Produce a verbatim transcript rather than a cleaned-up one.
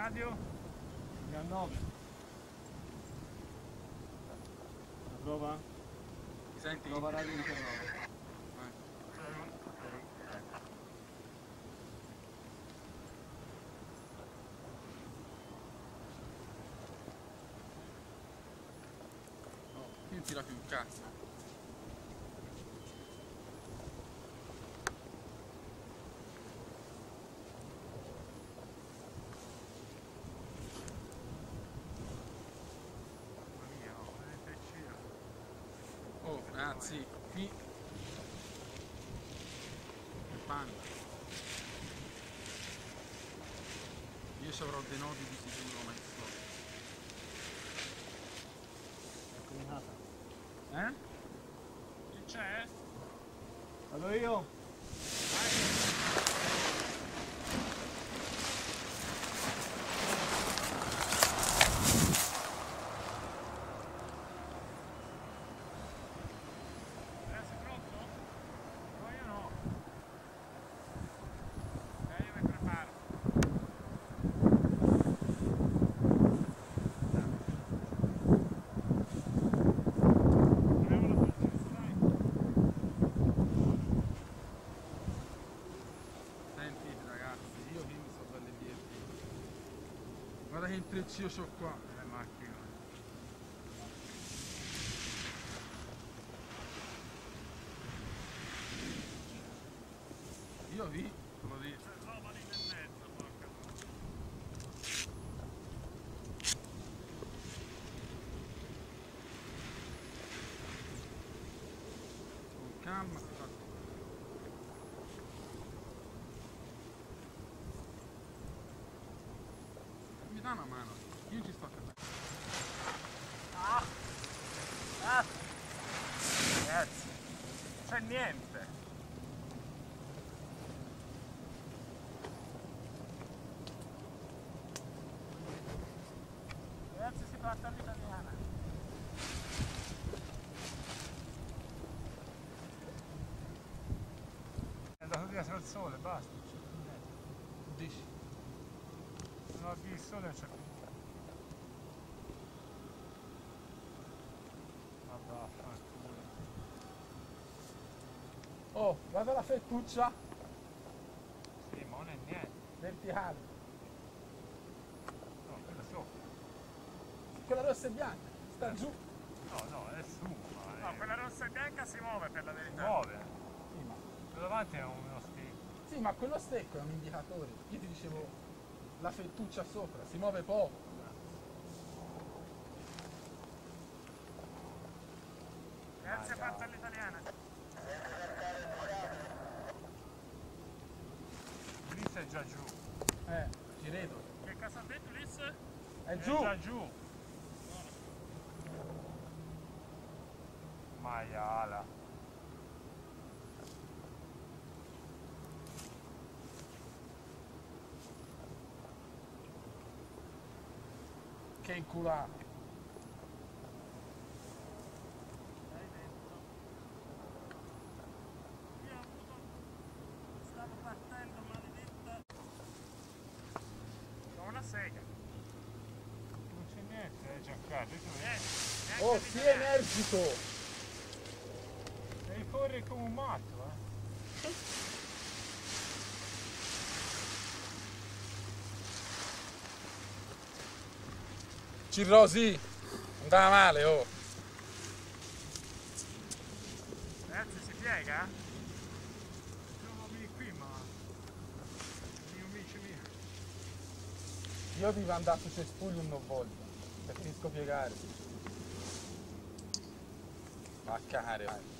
radio? diciannove. La prova? Mi senti? Prova radio diciannove. Oh, qui non tira più un cazzo. Oh, ragazzi, qui il panda. Io ci avrò dei nodi di sicuro, ma so. È combinata. Eh? Chi c'è? Vado io. Guarda che intreccio c'ho qua, le macchine. Io vi, te lo dico. Roba lì nel mezzo, porca. Con calma si fa. Mi dà una mano, io ci sto a capire. Ah! Ah! Ragazzi, non c'è niente! Ragazzi, si parte all'italiana! È andato via sul sole, basta, non c'è più niente. Dici? Se non avvii il sole non c'è più niente. Vabbè, fanculo. Oh, guarda la fettuccia Sì, ma non è niente. verticale. No, quella sopra. Quella rossa e bianca, sta giù. No, no, è su, ma è... No, quella rossa e bianca si muove per la si verità. muove. Sì ma, Quello davanti è uno stecco. sì, ma quello stecco è un indicatore. Io ti dicevo la fettuccia sopra, si muove poco. Grazie, fatta all'italiana. Ulisse è già giù. Eh, ci vedo. Che cosa ha detto Ulisse? È È giù. già giù. Maiala. Che inculato. Hai detto. Io ho avuto... Stavo battendo maledetta. Come una sega. Non c'è niente, è Giancarlo. Niente, neanche Oh, di sii italiano. energico. Devi correre come un matto, eh. Cirrosi, andava male, oh. Ragazzi, si piega? Devo venire qui, ma... Mio amici miei. Io vivo andato su Cespuglio non voglio, preferisco piegare. Ma cagare, vai.